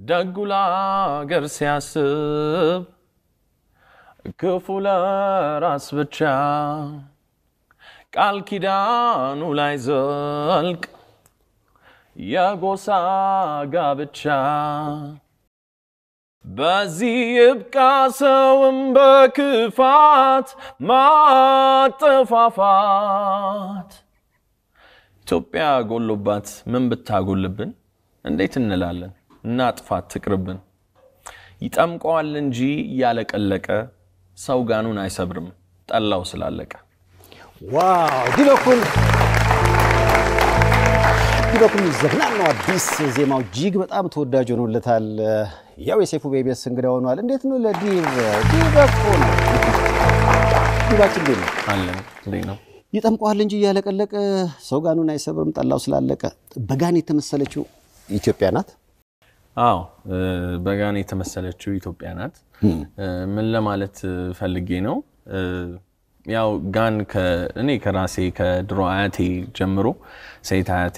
ደጉላ አገር ሲያስብ ክፉ ለራስ ብቻ ቃል ኪዳኑ ላይ ዘልቅ የጎሳ ጋብቻ በዚህ ይብቃ ሰውም በክፋት ማጠፋፋት ኢትዮጵያ ጎሎባት ምን ብታጎልብን እንዴት እንላለን እናጥፋት ትቅርብን ይጠምቀዋል እንጂ ያለቀለቀ ሰው ጋኑን አይሰብርም ጠላው ስላለቀ ዋው ዲበኩል ዘግናን ነው አዲስ ዜማው ጂግ በጣም ተወዳጅ ሆኖለታል ያው የሰይፉ ቤቢስ እንግዳ ሆኗል እንዴት ነው ዲበኩል ዲባችን ነው አለን ነው ይጠምቀዋል እንጂ ያለቀለቀ ሰው ጋኑን አይሰብርም ጠላው ስላለቀ በጋን የተመሰለችው ኢትዮጵያ ናት አዎ በጋን የተመሰለችው ኢትዮጵያ ናት ምን ለማለት ፈልጌ ነው ያው ጋን ከእኔ ከራሴ ከድሮ አያቴ ጀምሮ ሴት አያቴ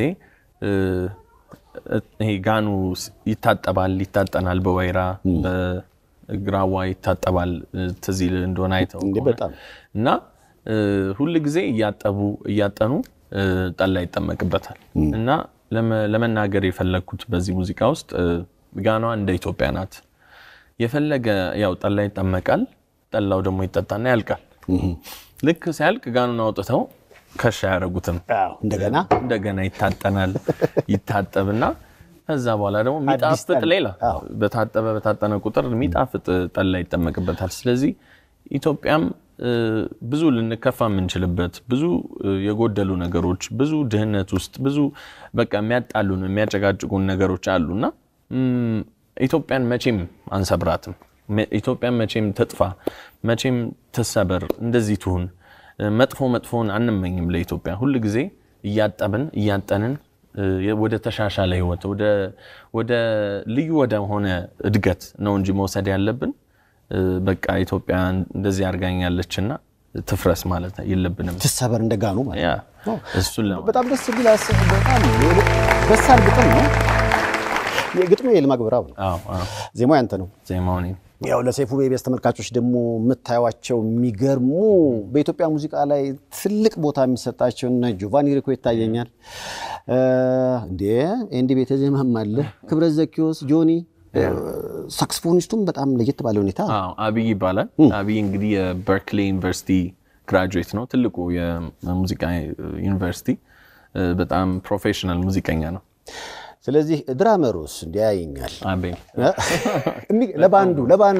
ይሄ ጋኑ ይታጠናል በወይራ በግራዋ ይታጠባል ተዚል እንደሆነ አይተው እና ሁሉ ጊዜ እያጠኑ ጠላ ይጠመቅበታል እና ለመናገር የፈለኩት በዚህ ሙዚቃ ውስጥ ጋኗ እንደ ኢትዮጵያ ናት የፈለገ ያው ጠላ ይጠመቃል ጠላው ደግሞ ይጣጣና ያልቃል ልክ ሲያልቅ ጋኑን አውጥተው ከሻ ያረጉትም እንደገና ይታጠናል ይታጠብና ከዛ በኋላ ደግሞ ሚጣፍጥ ሌላ በታጠነ ቁጥር ሚጣፍጥ ጠላ ይጠመቅበታል ስለዚህ ኢትዮጵያም ብዙ ልንከፋ ምንችልበት ብዙ የጎደሉ ነገሮች ብዙ ድህነት ውስጥ ብዙ በቃ የሚያጣሉን የሚያጨቃጭቁን ነገሮች አሉና ኢትዮጵያን መቼም አንሰብራትም ኢትዮጵያን መቼም ተጥፋ መቼም ተሰበር እንደዚህ ትሁን መጥፎን አንመኝም ለኢትዮጵያ ሁሉ ጊዜ እያጠንን ወደ ተሻሻለ ህይወት ወደ ልዩ ወደ ሆነ እድገት ነው እንጂ መውሰድ ያለብን በቃ ኢትዮጵያ እንደዚህ አርጋኛለችና ትፍረስ ማለት የለብንም ተሰበር እንደጋኑ ማለት ያ እሱን በጣም ደስ ይላል በጣም በሳል ግጥም ነው የግጥሙ የልማግብራው ነው አዎ ዜማው ያንተ ነው ዜማው ነው ያው ለሰይፉ ቤቢስ ተመልካቾች ደግሞ መታያዋቸው የሚገርሙ በኢትዮጵያ ሙዚቃ ላይ ትልቅ ቦታ የሚሰጣቸው እና ጆቫኒ ሪኮ ይታየኛል እንዴ ኤንዲ ቤተ ዜማም አለ ክብረ ዘኪዮስ ጆኒ ሳክስፎኒስቱም በጣም ለየት ባለ ሁኔታ አብይ ይባላል አብይ እንግዲህ የበርክሊ ዩኒቨርሲቲ ግራጁዌት ነው ትልቁ የሙዚቃ ዩኒቨርሲቲ በጣም ፕሮፌሽናል ሙዚቀኛ ነው ስለዚህ ድራመሩስ እንዲያየኛል አቤ ለባንዱ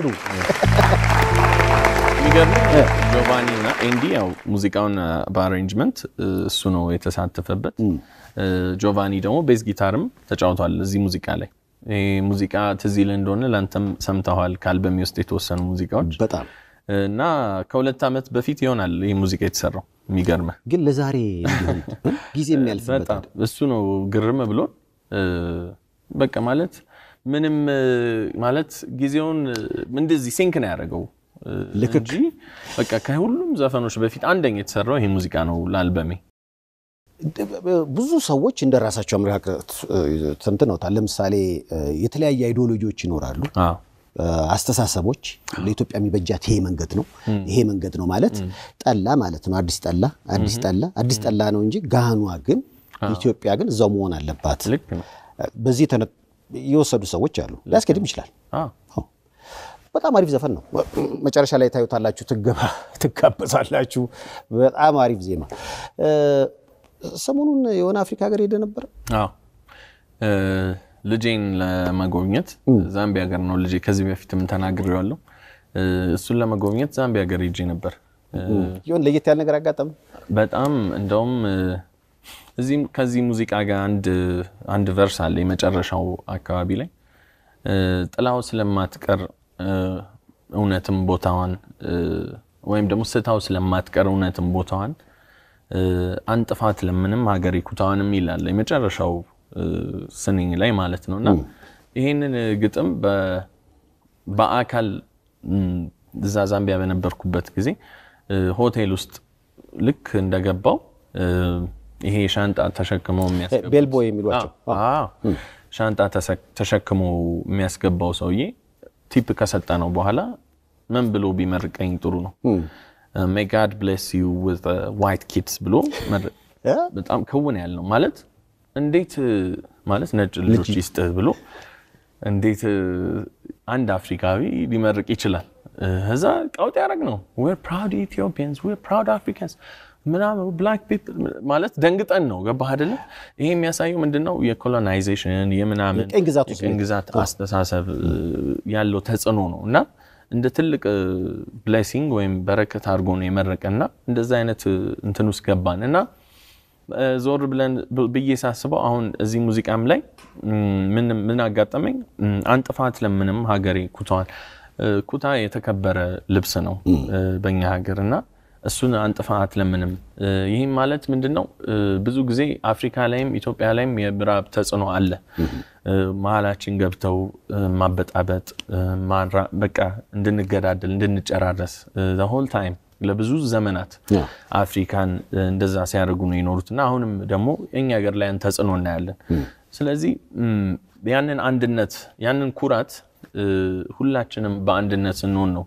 የሚገርም ጆቫኒና ኤንዲ ያው ሙዚቃውን በአሬንጅመንት እሱ ነው የተሳተፈበት ጆቫኒ ደግሞ ቤዝ ጊታርም ተጫውቷል እዚህ ሙዚቃ ላይ ሙዚቃ ትዚል እንደሆነ ላንተም ሰምተዋል ከአልበም ውስጥ የተወሰኑ ሙዚቃዎች በጣም እና ከሁለት አመት በፊት ይሆናል ይሄ ሙዚቃ የተሰራው የሚገርም ግን ለዛሬ እንዲሆን ጊዜ የሚያልፍበት እሱ ነው ግርም ብሎ በቃ ማለት ምንም ማለት ጊዜውን እንደዚህ ሲንክ ነው ያደረገው ልክክ በቃ ከሁሉም ዘፈኖች በፊት አንደኛ የተሰራው ይሄ ሙዚቃ ነው ለአልበሜ ብዙ ሰዎች እንደራሳቸው አመለካከት ተንተነውታል ለምሳሌ የተለያየ አይዲዮሎጂዎች ይኖራሉ አስተሳሰቦች ለኢትዮጵያ የሚበጃት ይሄ መንገድ ነው ማለት ጠላ ማለት ነው አዲስ ጠላ ነው እንጂ ጋኗ ግን ኢትዮጵያ ግን እዛው መሆን አለባት በዚህ የወሰዱ ሰዎች አሉ ላስከድም ይችላል በጣም አሪፍ ዘፈን ነው መጨረሻ ላይ ታዩታላችሁ ትጋበዛላችሁ በጣም አሪፍ ዜማ ሰሞኑን የሆነ አፍሪካ ሀገር ሄደ ነበር ልጄን ለማጎብኘት ዛምቢያ ሀገር ነው ልጄ ከዚህ በፊትም ተናግሬዋለሁ እሱን ለማጎብኘት ዛምቢያ ሀገር ሄጄ ነበር ይሁን ለየት ያለ ነገር አጋጠም በጣም እንደውም እዚህም ከዚህ ሙዚቃ ጋር አንድ ቨርስ አለ የመጨረሻው አካባቢ ላይ ጥላው ስለማትቀር እውነትም ቦታዋን ወይም ደግሞ ስታው ስለማትቀር እውነትም ቦታዋን አንጥፋት ለምንም ሀገር ይኩታዋንም ይላል የመጨረሻው ስንኝ ላይ ማለት ነውና ይሄንን ግጥም በአካል ዛምቢያ በነበርኩበት ጊዜ ሆቴል ውስጥ ልክ እንደገባው ይሄ ሻንጣ ተሸክመው የሚያስቀምጡ ቤልቦይ የሚሏቸው ሻንጣ ተሸክሞ የሚያስገባው ሰውዬ ቲፕ ከሰጠ ነው በኋላ ምን ብሎ ቢመርቀኝ ጥሩ ነው may god bless you with white kids ብሎ በጣም ከውን ያለው ማለት እንዴት ማለት ነጭ ልጅ ይስጥህ ብሎ እንዴት አንድ አፍሪካዊ ሊመርቅ ይችላል እዛ ቀውጥ ያረግ ነው we're proud Ethiopians we're proud Africans ምናምን black people ማለት ደንግጠን ነው ገባህ አይደለ ይሄ የሚያሳየው ምንድነው የኮሎናይዜሽን የምናምን የግዛት አስተሳሰብ ያለው ተጽዕኖ ነውና እንደ ትልቅ ብሌሲንግ ወይም በረከት አድርጎ ነው የመረቀና እንደዛ አይነት እንትን ውስጥ ገባንና ዞር ብለን በየሳስበው አሁን እዚህ ሙዚቃም ላይ ምን አጋጠመኝ አንጥፋት ለምንም ሀገሬ ኩታ የተከበረ ልብስ ነው በእኛ ሀገርና እሱን አንጥፋት ለምንም ይሄ ማለት ምንድነው ብዙ ጊዜ አፍሪካ ላይም ኢትዮጵያ ላይም የብራብ ተጽዕኖ አለ ማላችን ገብተው ማበጣበጥ በቃ እንድንገዳደል እንድንጨራረስ the whole time ለብዙ ዘመናት አፍሪካን እንደዛ ሲያደርጉ ነው ይኖሩትና አሁንም ደግሞ እኛ ሀገር ላይ ተጽዕኖ እናያለን ስለዚህ ያንን አንድነት ያንን ኩራት ሁላችንም በአንድነት ስንሆን ነው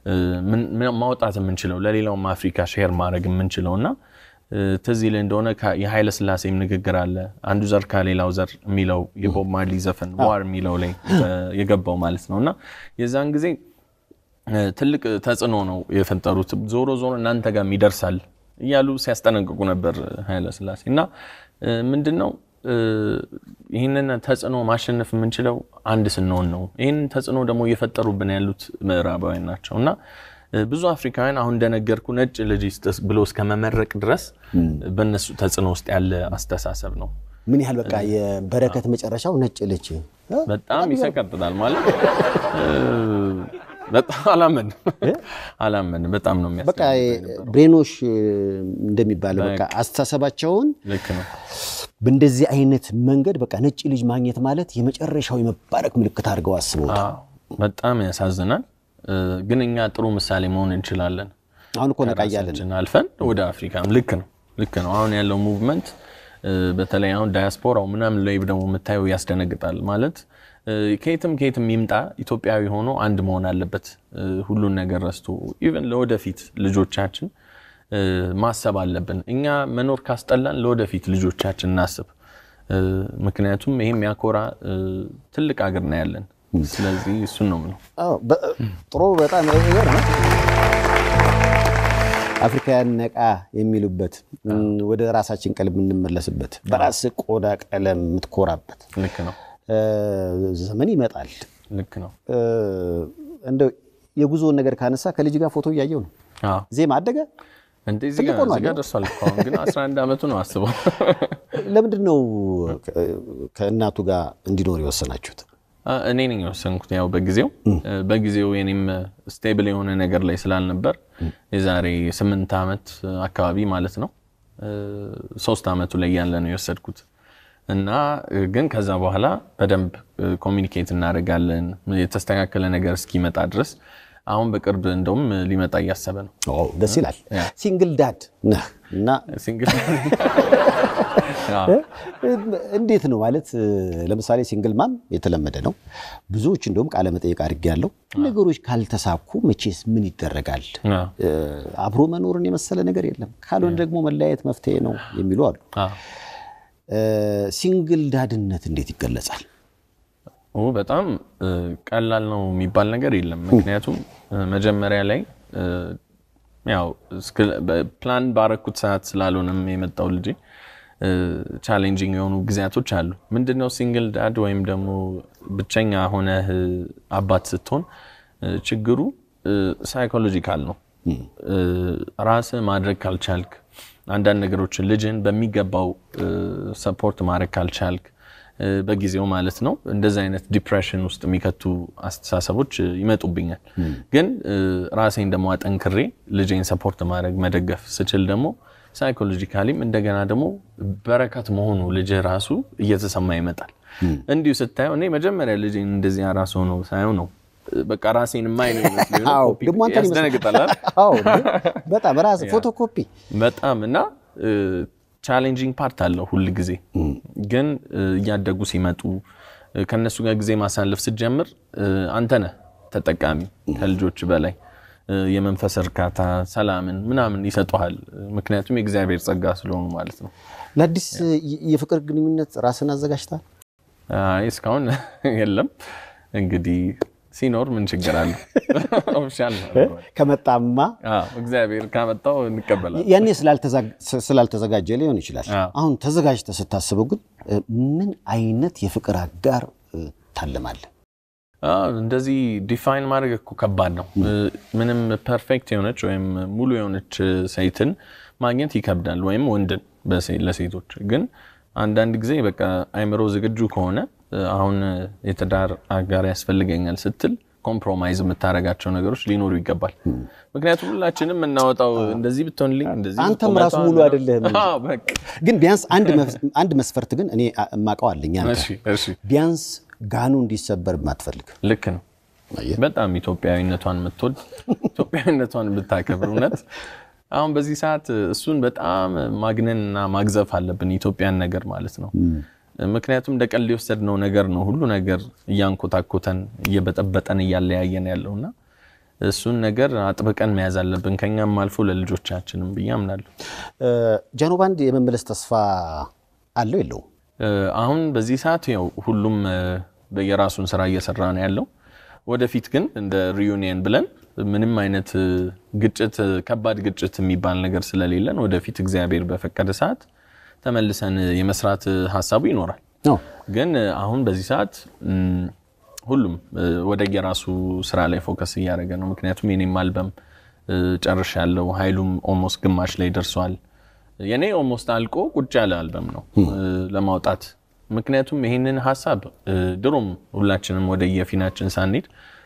ማውጣት የምንችለው ለሌላው አፍሪካ ሼር ማድረግ የምንችለውና ተዚለ እንደሆነ የኃይለ ስላሴም ንግግር አለ አንዱ ዘር ከሌላው ዘር የሚለው የቦብ ማርሊ ዘፈን ዋር የሚለው ላይ የገባው ማለት ነውና የዛን ጊዜ ትልቅ ተጽዕኖ ነው የፈጠሩት ዞሮ እናንተ ጋር ይደርሳል እያሉ ሲያስጠነቅቁ ነበር ኃይለ ስላሴና ምንድነው ይሄንን ተጽዕኖ ማሸነፍ የምንችለው አንድ ስንሆን ነው ይሄን ተጽዕኖ ደግሞ እየፈጠሩብን ያሉት ምዕራባውያን ናቸውና ብዙ አፍሪካውያን አሁን እንደነገርኩ ነጭ ልጅ ይስጥስ ብሎ እስከመመረቅ ድረስ በእነሱ ተጽዕኖ ውስጥ ያለ አስተሳሰብ ነው ምን ያህል በቃ የበረከት መጨረሻው ነጭ ልጅ በጣም ይሰቀጥጣል ማለት በጣም አላመን በጣም ነው የሚያስፈልግ በቃ ብሬኖሽ እንደሚባለው በቃ አስተሳሰባቸውን ልክ ነው በእንደዚህ አይነት መንገድ በቃ ነጭ ልጅ ማግኘት ማለት የመጨረሻው የመባረክ ምልክት አድርገው አስበውታል በጣም ያሳዝናል ግን እኛ ጥሩ ምሳሌ መሆን እንችላለን አሁን እኮ ነቃያለን አልፈን ወደ አፍሪካም ልክ ነው አሁን ያለው ሙቭመንት በተለይ አሁን ዳያስፖራው ምናምን ላይ ደግሞ መታየው ያስደነግጣል ማለት ከየትም ይምጣ ኢትዮጵያዊ ሆኖ አንድ መሆን አለበት ሁሉን ነገር ረስቶ ኢቭን ለወደፊት ልጆቻችን ማሰብ አለብን እኛ መኖር ካስጠላን ለወደፊት ልጆቻችን እናስብ ምክንያቱም ይሄም ያኮራ ትልቅ ሀገር ነው ያለን ስለዚህ እሱ ነው ነው ጥሩ በጣም ነገር ነው አፍሪካን ነቃ የሚሉበት ወደ ራሳችን ቀልብ እንመለስበት በራስ ቆዳ ቀለም ምትኮራበት ልክ ነው ዘመን ይመጣል ልክ ነው እንደው የጉዞውን ነገር ካነሳ ከልጅ ጋር ፎቶ ያያየው ነው ዜማ አደገ እንደዚህ ጋር ደርሷል ግን 11 አመቱ ነው አስበው ለምንድን ነው ከእናቱ ጋር እንዲኖር ይወሰናችሁት እኔ ነኝ ወሰንኩት ያው በጊዜው የኔም ስቴብል የሆነ ነገር ላይ ስላልነበር የዛሬ 8 አመት አካባቢ ማለት ነው 3 አመቱ ላይ ያለ ነው የወሰድኩት እና ግን ከዛ በኋላ በደንብ ኮሙኒኬት እናደርጋለን የተስተካከለ ነገር እስኪመጣ ድረስ አሁን በቅርብ እንደውም ሊመጣ ያሰበ ነው ደስ ይላል ሲንግል ዳድ እና ሲንግል እንዴት ነው ማለት ለምሳሌ ሲንግል ማም የተለመደ ነው ብዙዎች እንደውም ቃለ መጠይቅ አድርጌያለሁ ነገሮች ካልተሳኩ መቼስ ምን ይደረጋል አብሮ መኖርን የመሰለ ነገር የለም ካልሆነ ደግሞ መለያየት መፍትሄ ነው የሚሉ አሉ ሲንግል ዳድነት እንዴት ይገለጻል በጣም ቀላል ነው የሚባል ነገር የለም ምክንያቱም መጀመሪያ ላይ ያው ፕላን ባረኩት ሰዓት ስላልሆነም የመጣው ልጅ ቻሌንጂንግ የሆኑ ጊዜያቶች አሉ ምንድነው ሲንግል ዳድ ወይም ደግሞ ብቸኛ ሆነ አባት ስትሆን ችግሩ ሳይኮሎጂካል ነው ራስ ማድረግ ካልቻልክ አንዳንድ ነገሮችን ልጅን በሚገባው ሰፖርት ማድረግ ካልቻልክ በጊዜው ማለት ነው እንደዛ አይነት ዲፕሬሽን ውስጥ የሚከቱ አስተሳሰቦች ይመጡብኛል ግን ራሴን ደግሞ አጠንክሬ ልጄን ሰፖርት ማድረግ መደገፍ ስችል ደግሞ ሳይኮሎጂካሊም እንደገና ደግሞ በረከት መሆኑ ልጅ ራሱ እየተሰማ ይመጣል እንዲሁ ስታየው እኔ መጀመሪያ ልጄን እንደዚህ ራሱ ነው ሳይው ነው በቃ ራሴን ማይነው አዎ ደግሞ አንተ ያስደነግጣል አዎ በጣም ራስ ፎቶኮፒ በጣም እና ቻሌንጂንግ ፓርት አለው ሁሉ ጊዜ ግን ያደጉ ሲመጡ ከነሱ ጋር ጊዜ ማሳለፍ ሲጀምር አንተ ነህ ተጠቃሚ ከልጆች በላይ የመንፈስ እርካታ ሰላምን ምናምን ይሰጡሃል ምክንያቱም የእግዚአብሔር ጸጋ ስለሆኑ ማለት ነው ለአዲስ የፍቅር ግንኙነት ራስን አዘጋጅታል እስካሁን የለም እንግዲህ ሲኖር ምን ችግር አለ ኦፕሽን ከመጣማ እግዚአብሔር ካመጣው እንቀበላለን ያኔ ስላልተዘጋጀ ሊሆን ይችላል አሁን ተዘጋጅተ ስታስበው ግን ምን አይነት የፍቅር አጋር ታለማለህ እንደዚህ ዲፋይን ማድረግ እኮ ከባድ ነው ምንም ፐርፌክት የሆነች ወይም ሙሉ የሆነች ሴትን ማግኘት ይከብዳል ወይም ወንድን ለሴቶች ግን አንዳንድ ጊዜ በቃ አይምሮ ዝግጁ ከሆነ አሁን የተዳር አጋር ያስፈልገኛል ስትል ኮምፕሮማይዝ የምታረጋቸው ነገሮች ሊኖሩ ይገባል ምክንያቱም ሁላችንም እናወጣው እንደዚህ ብትሆንልኝ እንደዚህ አንተም ራስ ሙሉ አይደለም በቃ ግን ቢያንስ አንድ መስፈርት ግን እኔ ማቀው አለኝ አንተ ቢያንስ ጋኑ እንዲሰበር ማትፈልግ ልክ ነው በጣም ኢትዮጵያዊነቷን ምትወድ ኢትዮጵያዊነቷን ብታከብሩነት አሁን በዚህ ሰዓት እሱን በጣም ማግነንና ማግዘፍ አለብን ኢትዮጵያን ነገር ማለት ነው ምክንያቱም ደቀል ሊወሰድነው ነገር ነው ሁሉ ነገር ያንቆታቆተን እየበጠበጠን ያለያየን ያለውና እሱን ነገር አጥብቀን መያዝ አለብን ከኛም አልፎ ለልጆቻችንም በያምናለሁ ጃኖ ባንድ የመመለስ ተስፋ አለው የለው አሁን በዚህ ሰዓት ያው ሁሉም በየራሱን ስራ እየሰራ ነው ያለው ወደፊት ግን እንደ ሪዩኒየን ብለን ምንም አይነት ግጭት ከባድ ግጭት የሚባል ነገር ስለሌለን ወደፊት እግዚአብሔር በፈቀደ ሰዓት ተመልሰን የመስራት ሐሳቡ ይኖራል ግን አሁን በዚህ ሰዓት ሁሉም ወደ የራሱ ስራ ላይ ፎከስ ያደረገ ነው ምክንያቱም የኔም አልበም ጨርሻለሁ ኃይሉም ኦልሞስት ግማሽ ላይ ደርሷል የኔ ኦልሞስት አልቆ ቁጭ ያለ አልበም ነው ለማውጣት ምክንያቱም ይሄንን ሐሳብ ድሮም ሁላችንም ወደ የፊናችን ሳንሄድ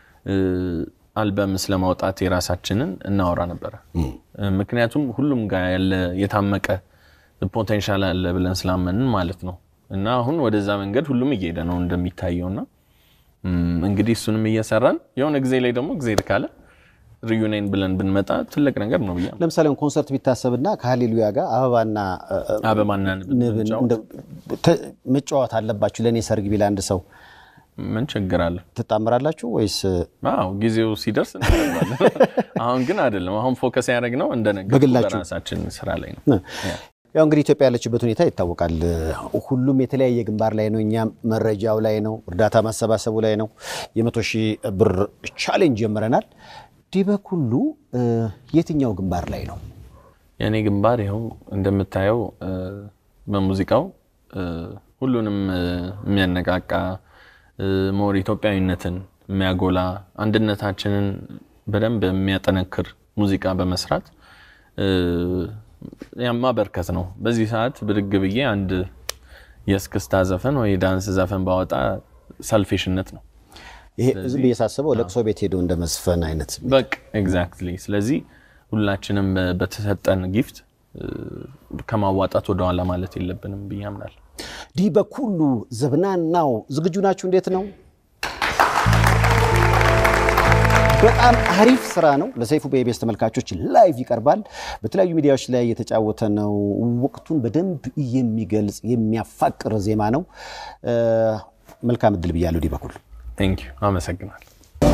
አልበም ስለማውጣት የራሳችንን እናወራ ነበር ምክንያቱም ሁሉም ጋር ያለ የታመቀ ፖቴንሻል አለ ብለን ስላመንን ማለት ነው እና አሁን ወደዛ መንገድ ሁሉም እየሄደ ነው እንደሚታየውና እንግዲህ እሱንም እየሰራን የሆነ ጊዜ ላይ ደግሞ ጊዜ ካለ ሪዩኒየን ብለን ብንመጣ ትልቅ ነገር ነው ብያ ለምሳሌ ኮንሰርት ቢታሰብና ከሃሌሉያ ጋር አበባና ንብ መጫወት አለባችሁ ለኔ ሰርግ ቢል አንድ ሰው ምን ችግር አለ ተጣምራላችሁ ወይስ ጊዜው ሲደርስ እንላለን አሁን ግን አይደለም አሁን ፎከስ ያደረግነው እንደነገር በራሳችን ስራ ላይ ነው ያው እንግዲህ ኢትዮጵያ ያለችበት ሁኔታ ይታወቃል ሁሉም የተለያየ ግንባር ላይ ነው እኛም መረጃው ላይ ነው እርዳታ ማሰባሰቡ ላይ ነው የ100,000 ብር ቻሌንጅ ጀምረናል ዲበኩሉ የትኛው ግንባር ላይ ነው የኔ ግንባር ይሄው እንደምታየው በሙዚቃው ሁሉንም የሚያነቃቃ ሞር ኢትዮጵያዊነትን የሚያጎላ አንድነታችንን በደንብ የሚያጠነክር ሙዚቃ በመስራት ያማበርከት ነው በዚህ ሰዓት ብድግ ብዬ አንድ የስክስታ ዘፈን ወይ ዳንስ ዘፈን ባወጣ ሰልፊሽነት ነው ይሄ ዝም በየሳሰበው ለቅሶ ቤት ሄዶ እንደመስፈን አይነት በቃ ኤግዛክትሊ ስለዚህ ሁላችንም በተሰጠን ጊፍት ከማዋጣት ወደ ኋላ ማለት የለብንም በያምናል ዲበኩሉ ዘብናናው ዝግጁ ናችሁ እንዴት ነው በጣም አሪፍ ስራ ነው ለሰይፉ በኢቢኤስ ተመልካቾች ላይቭ ይቀርባል በተለያዩ ሚዲያዎች ላይ የተጫወተ ነው ወቅቱን በደንብ የሚገልጽ የሚያፋቅር ዜማ ነው መልካም እድል ብያለሁ ዲበኩሉ Thank you. አመሰግናለሁ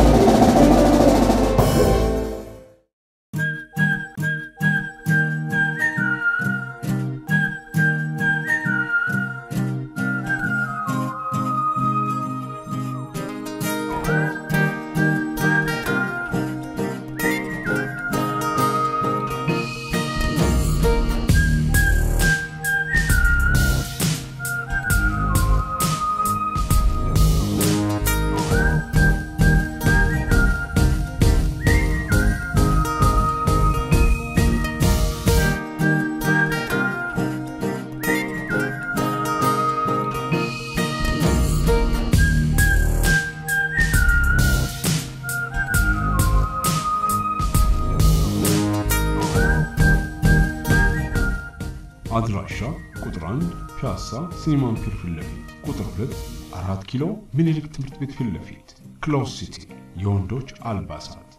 አድራሻ ቁጥር 1 ፒያሳ ሲኒማን ፊት ለፊት ቁጥር 2 4 ኪሎ ምኒልክ ትምህርት ቤት ፊት ለፊት ክሎዝ ሲቲ የወንዶች አልባሳት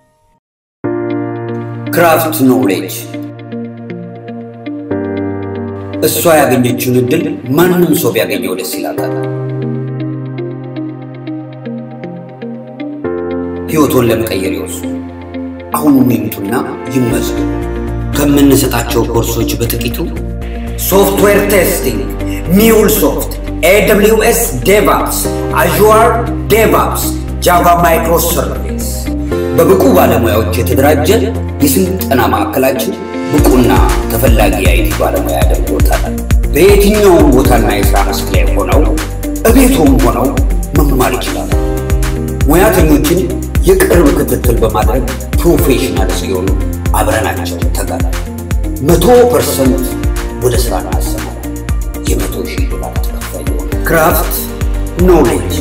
ክራፍት ኖሌጅ እሷ ያገኘችውን እድል ማንንም ሰው ቢያገኘው ደስ ይላታል። ሕይወቱን ለመቀየር ይወስኑ። አሁን ይምጡና ይመዝገቡ። ከምንሰጣቸው ኮርሶች በጥቂቱ ሶፍትዌር ቴስቲንግ፣ MuleSoft፣ AWS DevOps፣ Azure DevOps፣ Java Microservice በብቁ ባለሙያዎች የተደራጀ የስልጠና ማዕከላችን ብቁና ተፈላጊ የአይቲ ባለሙያ ያደርጎታል። በየትኛውም ቦታና የሥራ መስክ ላይ ሆነው እቤቱም ሆነው መማር ይችላሉ። ሙያተኞችን የቅርብ ክትትል በማድረግ ፕሮፌሽናል ሲሆኑ አብረናቸው ተጋራ 100% ወደ ሥራ እናሰማራ። $100,000 ተከፋይ ይሆናል። ክራፍት ኖሌጅ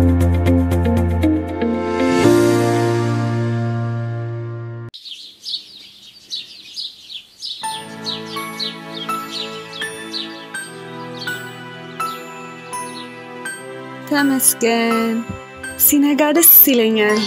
ተመስገን ሲነጋ ደስ ይለኛል።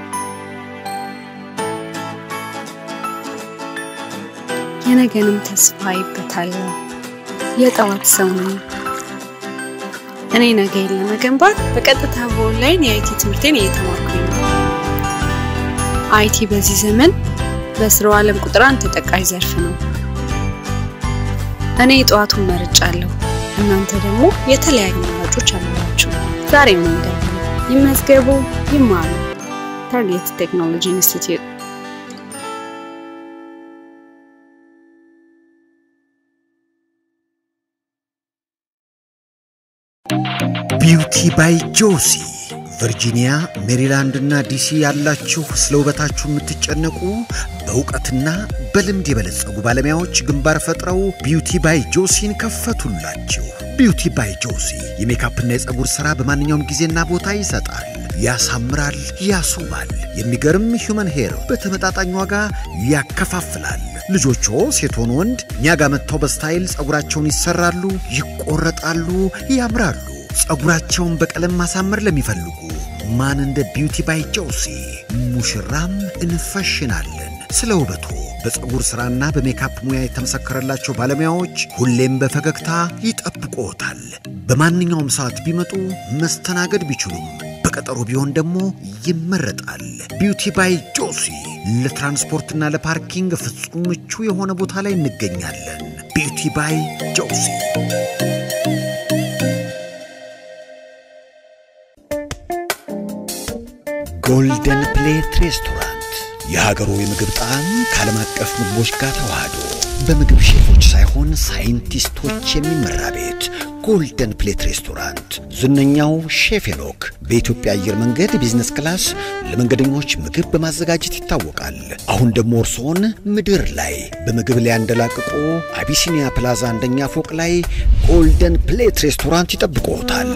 የነገንም ተስፋ ይበታለሁ። የጠዋት ሰው ነኝ። እኔ ነገን ለመገንባት በቀጥታ በኦንላይን የአይቲ ትምህርቴን እየተማርኩኝ ነው። አይቲ በዚህ ዘመን በስራው ዓለም ቁጥር 1 ተጠቃሽ ዘርፍ ነው። እኔ ጠዋቱን መርጫለሁ። እናንተ ደግሞ የተለያዩ አማራጮች አሏችሁ። ዛሬ ምን እንደሆነ ይመዝገቡ፣ ይማሩ። ታርጌት ቴክኖሎጂ ኢንስቲትዩት ቢዩቲ ባይ ጆሲ ቨርጂኒያ፣ ሜሪላንድ እና ዲሲ ያላችሁ ስለ ውበታችሁ የምትጨነቁ በእውቀትና በልምድ የበለጸጉ ባለሙያዎች ግንባር ፈጥረው ቢዩቲ ባይ ጆሲን ከፈቱላችሁ። ቢዩቲ ባይ ጆሲ የሜካፕና የፀጉር ሥራ በማንኛውም ጊዜና ቦታ ይሰጣል፣ ያሳምራል፣ ያስውባል። የሚገርም ሂውመን ሄር በተመጣጣኝ ዋጋ ያከፋፍላል። ልጆቹ ሴት ሆነ ወንድ እኛ ጋር መጥተው በስታይል ፀጉራቸውን ይሰራሉ፣ ይቆረጣሉ፣ ያምራሉ። ፀጉራቸውን በቀለም ማሳመር ለሚፈልጉ ማን እንደ ቢዩቲ ባይ ጆሲ ሙሽራም እንፈሽናለን። ስለ ውበቱ በፀጉር ሥራና በሜካፕ ሙያ የተመሰከረላቸው ባለሙያዎች ሁሌም በፈገግታ ይጠብቁዎታል። በማንኛውም ሰዓት ቢመጡ መስተናገድ ቢችሉም በቀጠሮ ቢሆን ደግሞ ይመረጣል። ቢዩቲ ባይ ጆሲ ለትራንስፖርትና ለፓርኪንግ ፍጹም ምቹ የሆነ ቦታ ላይ እንገኛለን። ቢዩቲ ባይ ጆሲ ጎልደን ፕሌት ሬስቶራንት የሀገሩ የምግብ ጣዕም ከዓለም አቀፍ ምግቦች ጋር ተዋህዶ በምግብ ሼፎች ሳይሆን ሳይንቲስቶች የሚመራ ቤት። ጎልደን ፕሌት ሬስቶራንት ዝነኛው ሼፍ ሄኖክ በኢትዮጵያ አየር መንገድ ቢዝነስ ክላስ ለመንገደኞች ምግብ በማዘጋጀት ይታወቃል። አሁን ደግሞ እርሶን ምድር ላይ በምግብ ላይ ያንደላቅቆ አቢሲኒያ ፕላዛ አንደኛ ፎቅ ላይ ጎልደን ፕሌት ሬስቶራንት ይጠብቅዎታል።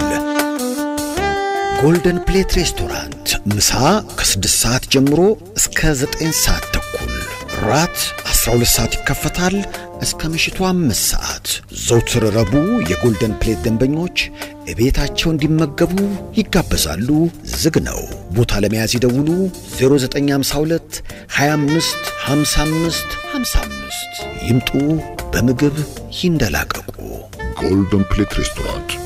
ጎልደን ፕሌት ሬስቶራንት ምሳ ከ6 ሰዓት ጀምሮ እስከ 9 ሰዓት ተኩል፣ ራት 12 ሰዓት ይከፈታል እስከ ምሽቱ 5 ሰዓት። ዘውትር ረቡዕ የጎልደን ፕሌት ደንበኞች እቤታቸው እንዲመገቡ ይጋበዛሉ። ዝግ ነው። ቦታ ለመያዝ ይደውሉ 0952 25 55 55። ይምጡ፣ በምግብ ይንደላቀቁ። ጎልደን ፕሌት ሬስቶራንት